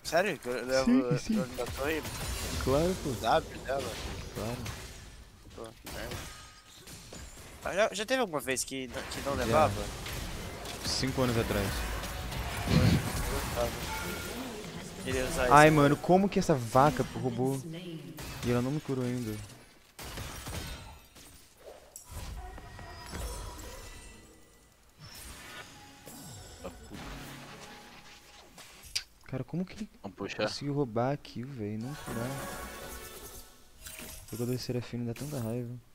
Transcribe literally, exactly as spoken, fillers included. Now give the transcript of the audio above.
Sério? Que eu Sim, levo sim. eu da torre Claro, pô. W dela? Claro. Pô, que merda. Ah, Já, já teve alguma vez que, não- que não Já. levava? Cinco anos atrás. Pô, eu gostava. Queria usar esse Ai, mano, agora. como que essa vaca roubou? E ela não me curou ainda. Cara, como que ele Vamos puxar. conseguiu roubar a kill, velho? Não curar. O jogador Serafino dá tanta raiva.